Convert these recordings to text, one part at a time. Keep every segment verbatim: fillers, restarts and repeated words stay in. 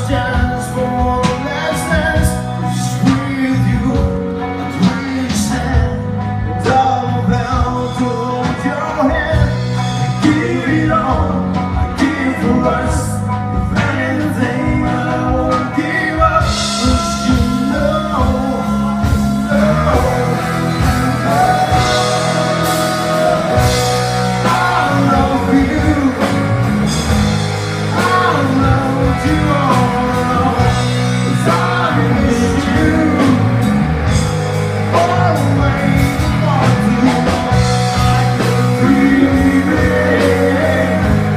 stands for lessons. Just with you, and we stand. Double bound to hold your hand. I give it all, I give for us. If anything, I won't give up. 'Cause you know, know, I love you. I love you all. 'Cause I miss you. Always want to breathe in.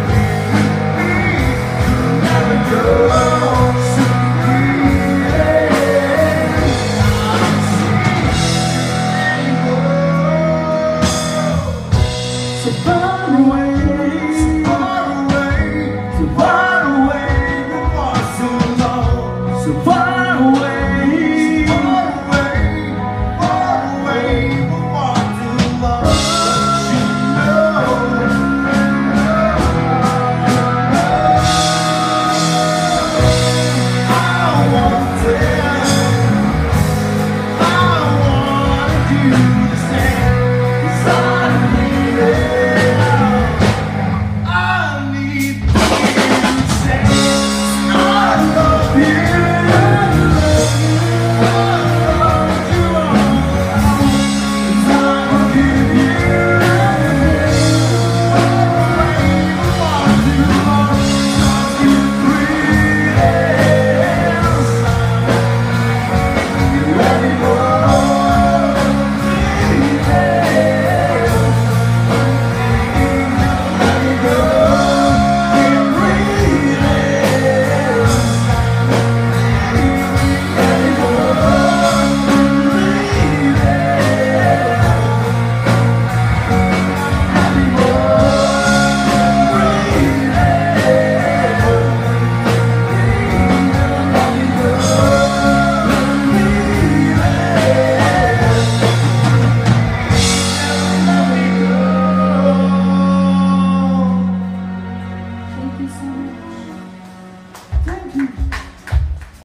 Never go. So breathe in. I don't see anymore. So far away, so far away, so far away, but for so long. So far